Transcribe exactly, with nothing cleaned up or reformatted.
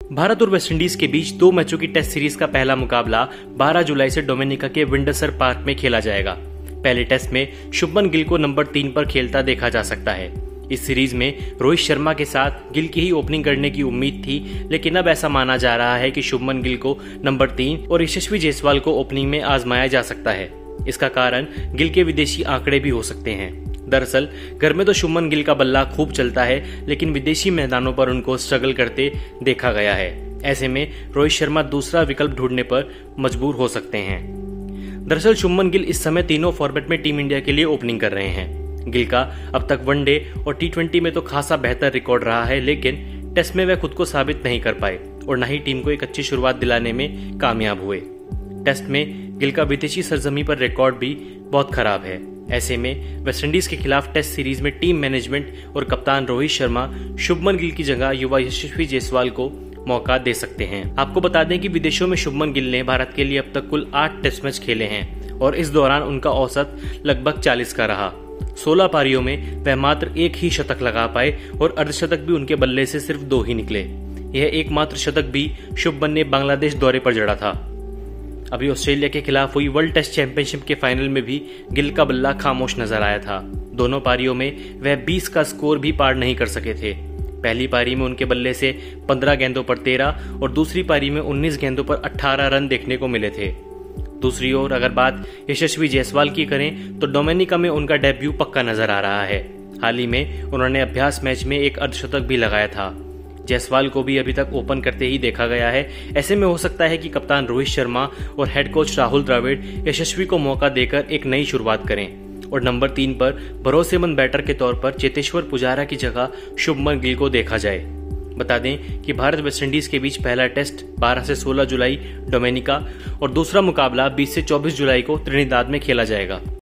भारत और वेस्टइंडीज के बीच दो मैचों की टेस्ट सीरीज का पहला मुकाबला बारह जुलाई से डोमिनिका के विंडसर पार्क में खेला जाएगा। पहले टेस्ट में शुभमन गिल को नंबर तीन पर खेलता देखा जा सकता है। इस सीरीज में रोहित शर्मा के साथ गिल की ही ओपनिंग करने की उम्मीद थी, लेकिन अब ऐसा माना जा रहा है कि शुभमन गिल को नंबर तीन और यशस्वी जायसवाल को ओपनिंग में आजमाया जा सकता है। इसका कारण गिल के विदेशी आंकड़े भी हो सकते हैं। दरअसल घर में तो शुभमन गिल का बल्ला खूब चलता है, लेकिन विदेशी मैदानों पर उनको स्ट्रगल करते देखा गया है। ऐसे में रोहित शर्मा दूसरा विकल्प ढूंढने पर मजबूर हो सकते हैं। दरअसल शुभमन गिल इस समय तीनों फॉर्मेट में टीम इंडिया के लिए ओपनिंग कर रहे हैं। गिल का अब तक वनडे और टी ट्वेंटी में तो खासा बेहतर रिकॉर्ड रहा है, लेकिन टेस्ट में वह खुद को साबित नहीं कर पाए और न ही टीम को एक अच्छी शुरुआत दिलाने में कामयाब हुए। टेस्ट में गिल का विदेशी सरजमी पर रिकॉर्ड भी बहुत खराब है। ऐसे में वेस्टइंडीज के खिलाफ टेस्ट सीरीज में टीम मैनेजमेंट और कप्तान रोहित शर्मा शुभमन गिल की जगह युवा यशस्वी जायसवाल को मौका दे सकते हैं। आपको बता दें कि विदेशों में शुभमन गिल ने भारत के लिए अब तक कुल आठ टेस्ट मैच खेले हैं और इस दौरान उनका औसत लगभग चालीस का रहा। सोलह पारियों में वह मात्र एक ही शतक लगा पाए और अर्धशतक भी उनके बल्ले से सिर्फ दो ही निकले। यह एकमात्र शतक भी शुभमन ने बांग्लादेश दौरे पर जड़ा था। अभी ऑस्ट्रेलिया के खिलाफ हुई वर्ल्ड टेस्ट चैंपियनशिप के फाइनल में भी गिल का बल्ला खामोश नजर आया था। दोनों पारियों में वह बीस का स्कोर भी पार नहीं कर सके थे। पहली पारी में उनके बल्ले से पंद्रह गेंदों पर तेरह और दूसरी पारी में उन्नीस गेंदों पर अठारह रन देखने को मिले थे। दूसरी ओर अगर बात यशस्वी जायसवाल की करें तो डोमिनिका में उनका डेब्यू पक्का नजर आ रहा है। हाल ही में उन्होंने अभ्यास मैच में एक अर्धशतक भी लगाया था। जायसवाल को भी अभी तक ओपन करते ही देखा गया है। ऐसे में हो सकता है कि कप्तान रोहित शर्मा और हेड कोच राहुल द्रविड़ यशस्वी को मौका देकर एक नई शुरुआत करें और नंबर तीन पर भरोसेमंद बैटर के तौर पर चेतेश्वर पुजारा की जगह शुभमन गिल को देखा जाए। बता दें कि भारत वेस्टइंडीज के बीच पहला टेस्ट बारह से सोलह जुलाई डोमिनिका और दूसरा मुकाबला बीस से चौबीस जुलाई को त्रिनिदाद में खेला जाएगा।